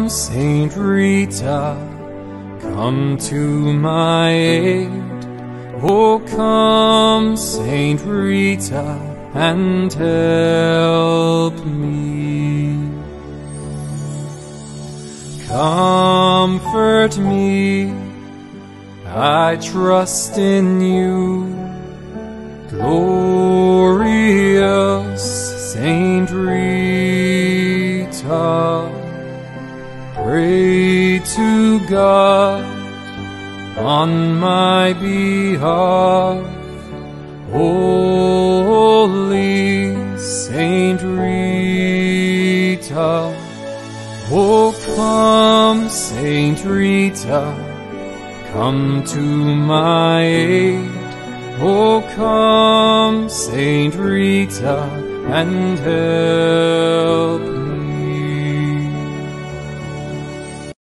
Saint Rita, come to my aid. Oh, come, Saint Rita, and help me. Comfort me, I trust in you, glorious Saint Rita. Pray to God on my behalf, holy Saint Rita. Oh, come, Saint Rita, come to my aid. Oh, come, Saint Rita, and help me.